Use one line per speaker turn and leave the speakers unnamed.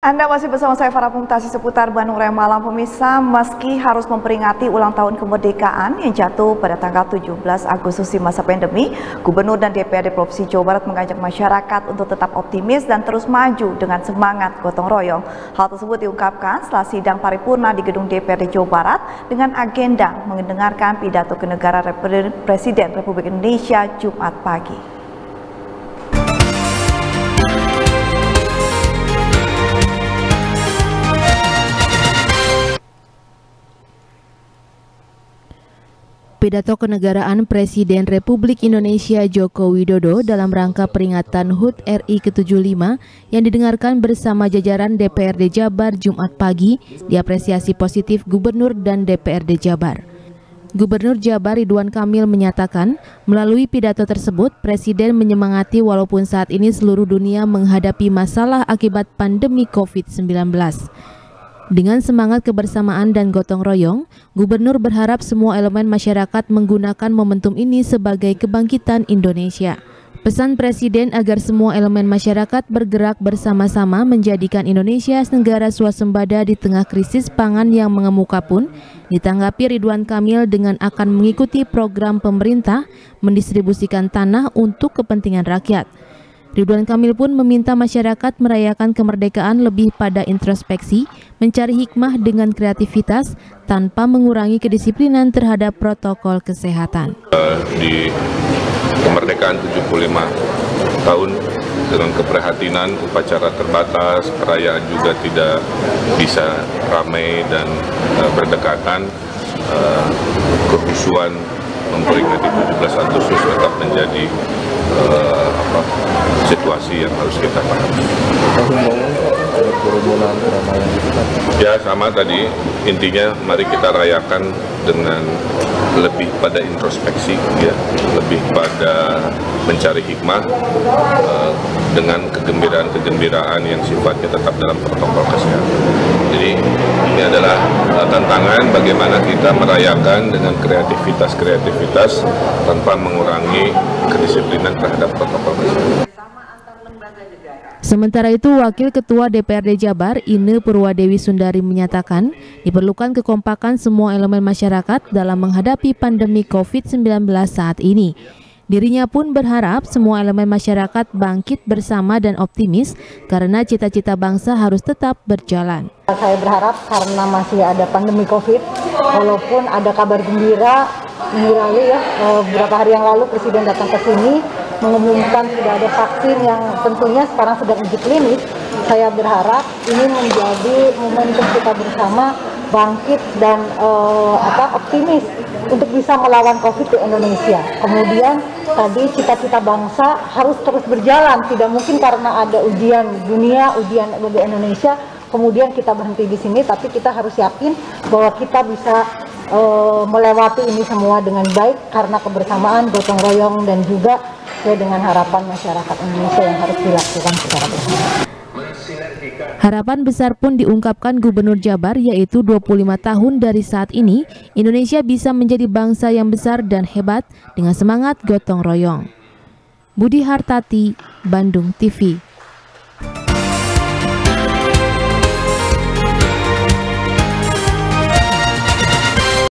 Anda masih bersama saya Farah Mumtaz seputar Bandung Raya Malam. Pemirsa, meski harus memperingati ulang tahun kemerdekaan yang jatuh pada tanggal 17 Agustus di masa pandemi, Gubernur dan DPRD Provinsi Jawa Barat mengajak masyarakat untuk tetap optimis dan terus maju dengan semangat gotong royong. Hal tersebut diungkapkan setelah sidang paripurna di gedung DPRD Jawa Barat dengan agenda mendengarkan pidato kenegaraan Presiden Republik Indonesia Jumat pagi.
Pidato kenegaraan Presiden Republik Indonesia Joko Widodo dalam rangka peringatan HUT RI ke-75 yang didengarkan bersama jajaran DPRD Jabar Jumat pagi diapresiasi positif Gubernur dan DPRD Jabar. Gubernur Jabar Ridwan Kamil menyatakan, melalui pidato tersebut Presiden menyemangati walaupun saat ini seluruh dunia menghadapi masalah akibat pandemi COVID-19. Dengan semangat kebersamaan dan gotong royong, Gubernur berharap semua elemen masyarakat menggunakan momentum ini sebagai kebangkitan Indonesia. Pesan Presiden agar semua elemen masyarakat bergerak bersama-sama menjadikan Indonesia negara swasembada di tengah krisis pangan yang mengemuka pun ditanggapi Ridwan Kamil dengan akan mengikuti program pemerintah mendistribusikan tanah untuk kepentingan rakyat. Ridwan Kamil pun meminta masyarakat merayakan kemerdekaan lebih pada introspeksi, mencari hikmah dengan kreativitas tanpa mengurangi kedisiplinan terhadap protokol kesehatan.
Di kemerdekaan 75 tahun dengan keprihatinan, upacara terbatas, perayaan juga tidak bisa ramai dan berdekatan, kehusuan memperingati 17 Agustus tetap menjadi situasi yang harus kita pahami. Ya sama tadi, intinya mari kita rayakan dengan lebih pada introspeksi, ya, lebih pada mencari hikmah dengan kegembiraan yang sifatnya tetap dalam protokol kesehatan. Jadi ini adalah tantangan bagaimana kita merayakan dengan kreativitas tanpa mengurangi kedisiplinan terhadap protokol kesehatan.
Sementara itu, Wakil Ketua DPRD Jabar, Ine Purwadewi Sundari menyatakan diperlukan kekompakan semua elemen masyarakat dalam menghadapi pandemi COVID-19 saat ini. Dirinya pun berharap semua elemen masyarakat bangkit bersama dan optimis karena cita-cita bangsa harus tetap berjalan.
Saya berharap karena masih ada pandemi COVID, walaupun ada kabar gembira minggu lalu ya, beberapa hari yang lalu Presiden datang ke sini mengumumkan sudah ada vaksin yang tentunya sekarang sedang uji klinis. Saya berharap ini menjadi momentum kita bersama bangkit dan optimis untuk bisa melawan COVID di Indonesia. Kemudian tadi cita-cita bangsa harus terus berjalan, tidak mungkin karena ada ujian dunia, ujian bagi Indonesia, kemudian kita berhenti di sini, tapi kita harus yakin bahwa kita bisa melewati ini semua dengan baik karena kebersamaan, gotong royong, dan juga dengan harapan masyarakat Indonesia yang harus dilakukan secara bersama.
Harapan besar pun diungkapkan Gubernur Jabar, yaitu 25 tahun dari saat ini, Indonesia bisa menjadi bangsa yang besar dan hebat dengan semangat gotong royong. Budi Hartati, Bandung TV.